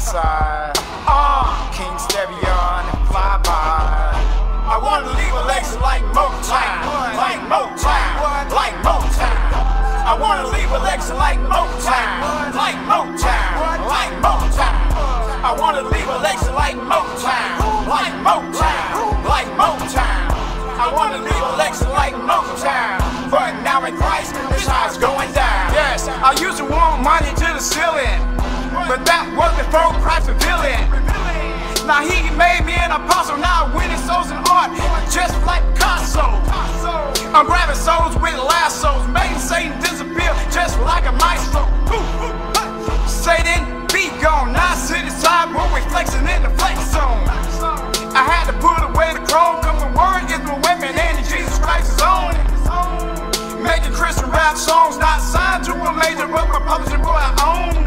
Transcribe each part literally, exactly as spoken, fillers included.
side. Uh, King Stevion and fly by. I wanna leave a legacy like Motown, like Motown, like Motown. I wanna leave a legacy like Motown, like Motown, like Motown. I wanna leave a legacy like Motown, like Motown, like Motown. I wanna leave a legacy like Motown, but now in Christ, this how it's going down. Yes, I used to want money to the ceiling, but that was before Christ revealing. Now he made me an apostle, now I'm winning souls in art, just like Picasso. I'm grabbing souls with lassos, making Satan disappear just like a maestro. Satan, be gone, now sit aside where we flexing in the flex zone. I had to put away the chrome, cause the word is the women and Jesus Christ is on it. Making Christian rap songs, not signed to a major, but my publishing boy I own.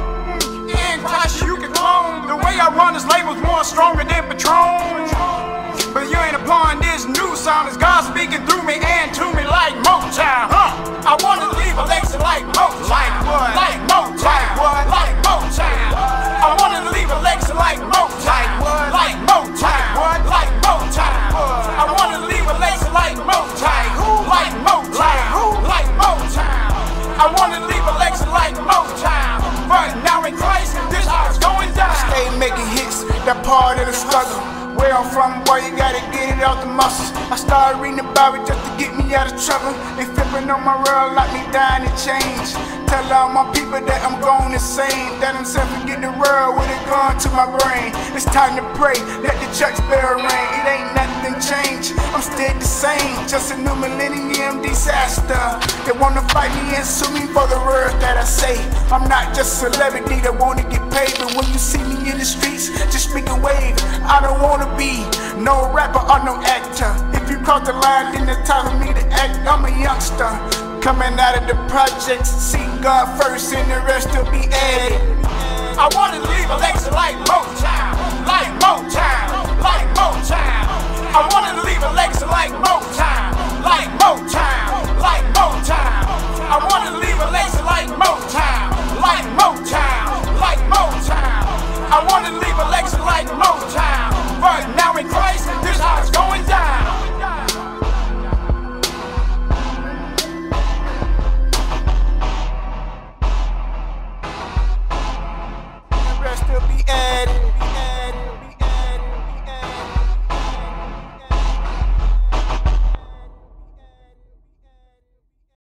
In Christ you can clone. The way I run this label's more stronger than Patron. But you ain't upon this new sound, it's God speaking through me and to me like Motown. Huh? I wanna leave a legacy like Motown, like what? Like Motown, what? Like Motown. I wanna leave a legacy like Motown, like what? Like Motown, what? Like Motown. I wanna leave a legacy like Motown, like Motown, like Motown. I wanna leave a legacy like Motown, but now in Christ, this how it's going down. Stay making hits, that part of the struggle. Where I'm from, boy, you gotta get it out the muscles. I started reading the Bible just to get me out of trouble. They flipping on my world, lock me down and change. Tell all my people that I'm going insane, that I'm self-forget the world when it gone to my brain. It's time to pray, let the church bell ring. It ain't nothing changed, I'm still the same, just a new millennium disaster. They wanna fight me and sue me for the words that I say. I'm not just a celebrity that wanna get paid, but when you see me in the streets, just speak a wave. I don't wanna be no rapper or no actor. If you cross the line, then it's time for me to act. I'm a youngster coming out of the projects. See God first and the rest will be added. I wanna leave a legacy like Motown, like Motown, like Motown. I wanna leave a legacy like Motown, like Motown.